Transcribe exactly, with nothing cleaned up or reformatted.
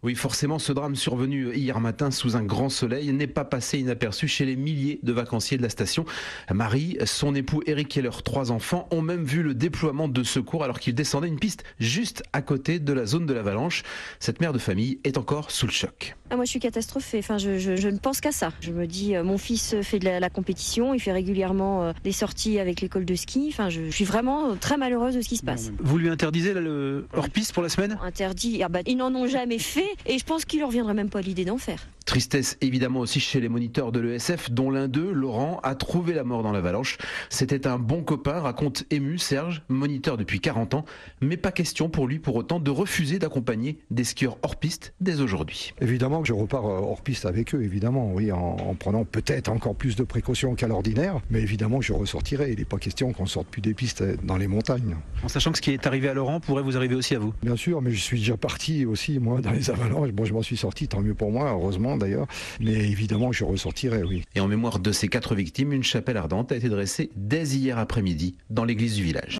Oui, forcément, ce drame survenu hier matin sous un grand soleil n'est pas passé inaperçu chez les milliers de vacanciers de la station. Marie, son époux Eric et leurs trois enfants ont même vu le déploiement de secours alors qu'ils descendaient une piste juste à côté de la zone de l'avalanche. Cette mère de famille est encore sous le choc. Ah, moi, je suis catastrophée. Enfin, je, je, je ne pense qu'à ça. Je me dis, euh, mon fils fait de la, la compétition, il fait régulièrement euh, des sorties avec l'école de ski. Enfin, je, je suis vraiment euh, très malheureuse de ce qui se passe. Vous lui interdisez là, le hors-piste pour la semaine? Interdit. Ah bah, ils n'en ont jamais fait et je pense qu'il leur viendrait même pas l'idée d'en faire. Tristesse évidemment aussi chez les moniteurs de l'E S F, dont l'un d'eux, Laurent, a trouvé la mort dans l'avalanche. C'était un bon copain, raconte ému Serge, moniteur depuis quarante ans, mais pas question pour lui pour autant de refuser d'accompagner des skieurs hors piste dès aujourd'hui. Évidemment que je repars hors piste avec eux, évidemment, oui, en, en prenant peut-être encore plus de précautions qu'à l'ordinaire, mais évidemment que je ressortirai. Il n'est pas question qu'on sorte plus des pistes dans les montagnes. En sachant que ce qui est arrivé à Laurent pourrait vous arriver aussi à vous. Bien sûr, mais je suis déjà parti aussi, moi, dans les avalanches. Bon, je m'en suis sorti, tant mieux pour moi, heureusement d'ailleurs, mais évidemment que je ressortirai, oui. Et en mémoire de ces quatre victimes, une chapelle ardente a été dressée dès hier après-midi dans l'église du village.